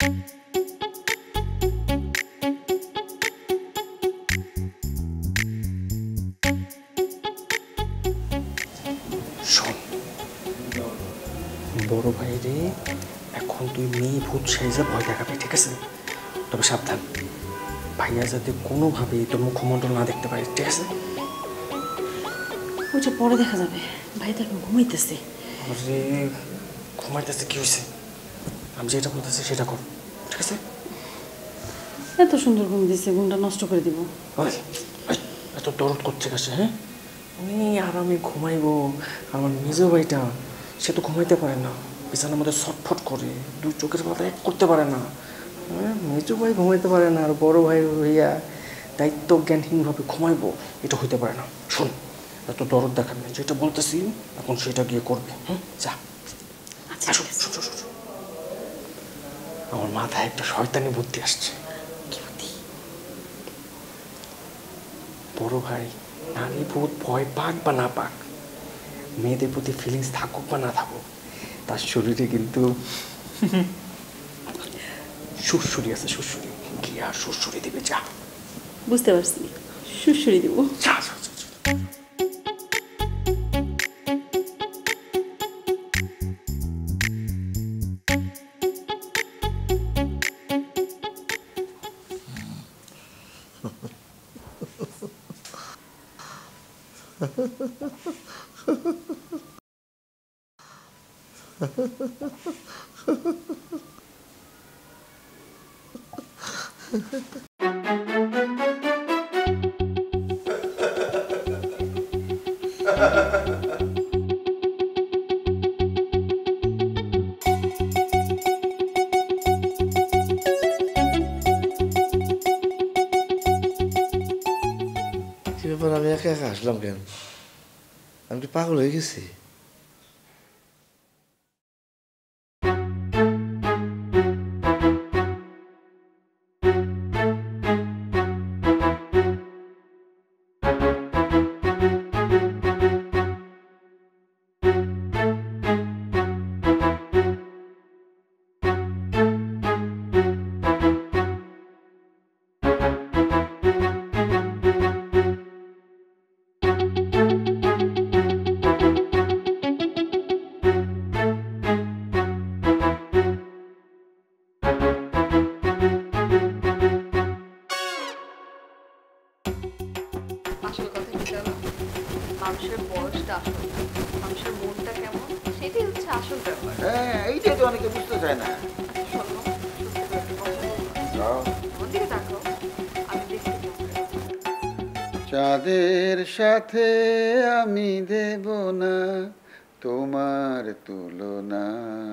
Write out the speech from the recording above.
শোন বড় ভাই রে, এখন তুই মেয়ে ভূত সাইজে ভয় দেখাবি, ঠিক আছে? তবে সাবধান, ভাইয়া যাতে কোনোভাবেই তোর মুখমণ্ডল না দেখতে পারে, ঠিক আছে? ওইটা পরে দেখা যাবে, ভাই তো এখন ঘুমাইতেছে। আরে ঘুমাইতেছে কি হয়েছে? আমি যেটা বলতেছি সেটা কর, ঠিক আছে? এত সুন্দর ঘুম দিচ্ছে, ঘুমটা নষ্ট করে দিব। এত দরদ করছে কাছে, হ্যাঁ? উনি আরামে ঘুমাইবো, আমার মেজো ভাইটা সে তো ঘুমাইতে পারে না, বিছানার মধ্যে ছটফট করে, দুই চোখের পাতা এক করতে পারে না। মেজো ভাই ঘুমাইতে পারে না, আর বড় ভাই হইয়া দায়িত্ব জ্ঞানহীনভাবে ঘুমাইবো, এটা হইতে পারে না। শোন, এত দরদ দেখাবে না, যেটা বলতেছি এখন সেটা গিয়ে করবে। হুম, যা। আচ্ছা, আমার মাথায় একটা শয়তানি বুদ্ধি আসছে। কি বুদ্ধি? বড় ভাই নারী ভূত ভয় পাক বা না পাক, মেয়েদের প্রতি ফিলিংস থাকুক বা না থাকুক, তার শরীরে কিন্তু সুরসুরি আছে, সুরসুরি। কি আর সুরসুরি দিবে, যা। বুঝতে পারছি, সুরসুরি দিব। যা যা যা। কি ব্যাপার, আমি একা একা আসলাম কেন? আমি কি পাগল হয়ে গেছি? আসল কথা কি জানো, মানুষের বয়সটা আসল না, মানুষের মনটা কেমন সেটাই হচ্ছে আসল ব্যাপার। হ্যাঁ, এইটাই তো অনেকে বুঝতে চায় না। শোনো, সত্যি করে একটা কথা বলবো? আমার দিকে তাকাও, আমি দেখতে পাবো। চাঁদের সাথে আমি দেব না তোমার তুলনা।